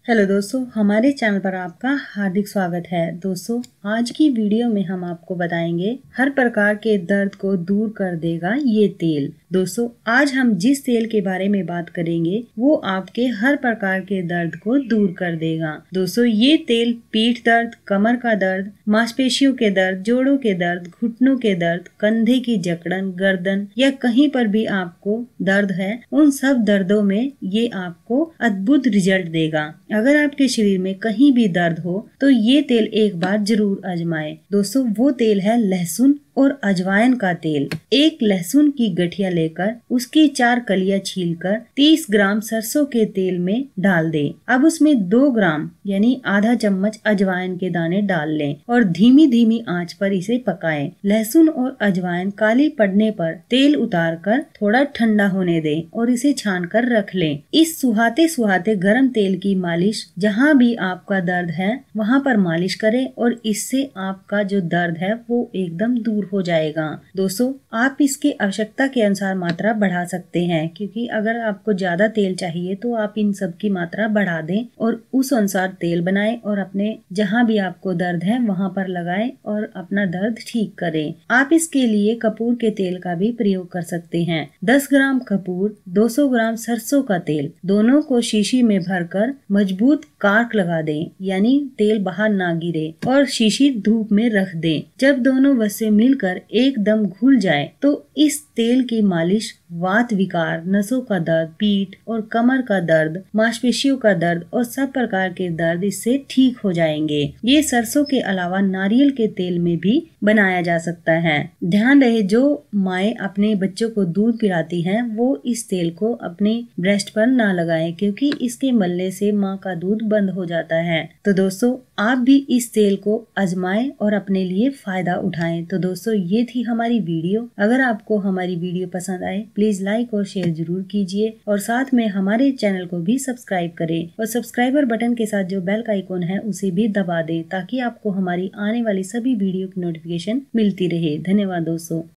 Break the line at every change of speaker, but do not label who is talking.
Hello दोस्तों, हमारे channel पर आपका हार्दिक स्वागत है। दोस्तों, आज की वीडियो में हम आपको बताएंगे हर प्रकार के दर्द को दूर कर देगा ये तेल। दोस्तों, आज हम जिस तेल के बारे में बात करेंगे वो आपके हर प्रकार के दर्द को दूर कर देगा। दोस्तों, ये तेल पीठ दर्द, कमर का दर्द, मांसपेशियों के दर्द, जोड़ों के दर्द, घुटनों के दर्द, कंधे की जकड़न, गर्दन या कहीं पर भी आपको दर्द है, उन सब दर्दों में ये आपको अद्भुत रिजल्ट देगा। अगर आपके शरीर में कहीं भी दर्द हो तो ये तेल एक बार जरूर आजमाएं। दोस्तों, वो तेल है लहसुन और अजवाइन का तेल। एक लहसुन की गठिया लेकर उसकी 4 कलियां छीलकर 30 ग्राम सरसों के तेल में डाल दें। अब उसमें 2 ग्राम यानी आधा चम्मच अजवाइन के दाने डाल लें और धीमी धीमी आंच पर इसे पकाएं। लहसुन और अजवाइन काली पड़ने पर तेल उतार कर थोड़ा ठंडा होने दें और इसे छान कर रख लें। इस सुहाते सुहाते गर्म तेल की मालिश जहाँ भी आपका दर्द है वहाँ पर मालिश करें और इससे आपका जो दर्द है वो एकदम दूर हो जाएगा। दोस्तों, आप इसकी आवश्यकता के अनुसार मात्रा बढ़ा सकते हैं, क्योंकि अगर आपको ज्यादा तेल चाहिए तो आप इन सब की मात्रा बढ़ा दें और उस अनुसार तेल बनाएं और अपने जहां भी आपको दर्द है वहां पर लगाएं और अपना दर्द ठीक करें। आप इसके लिए कपूर के तेल का भी प्रयोग कर सकते हैं। 10 ग्राम कपूर, 200 ग्राम सरसों का तेल, दोनों को शीशी में भरकर मजबूत कार्क लगा दें, यानी तेल बाहर ना गिरे, और शीशी धूप में रख दें। जब दोनों वसे मिलकर एकदम घुल जाए तो इस तेल की मालिश वात विकार, नसों का दर्द, पीठ और कमर का दर्द, मांसपेशियों का दर्द और सब प्रकार के दर्द इससे ठीक हो जाएंगे। ये सरसों के अलावा नारियल के तेल में भी बनाया जा सकता है। ध्यान रहे, जो माएँ अपने बच्चों को दूध पिलाती हैं वो इस तेल को अपने ब्रेस्ट पर ना लगाएं, क्योंकि इसके मलने से माँ का दूध बंद हो जाता है। तो दोस्तों, आप भी इस तेल को आजमाएं और अपने लिए फायदा उठाएं। तो दोस्तों, ये थी हमारी वीडियो। अगर आपको हमारी वीडियो पसंद आए प्लीज लाइक और शेयर जरूर कीजिए और साथ में हमारे चैनल को भी सब्सक्राइब करें और सब्सक्राइबर बटन के साथ जो बेल का आइकॉन है उसे भी दबा दें, ताकि आपको हमारी आने वाली सभी वीडियो की नोटिफिकेशन मिलती रहे। धन्यवाद दोस्तों।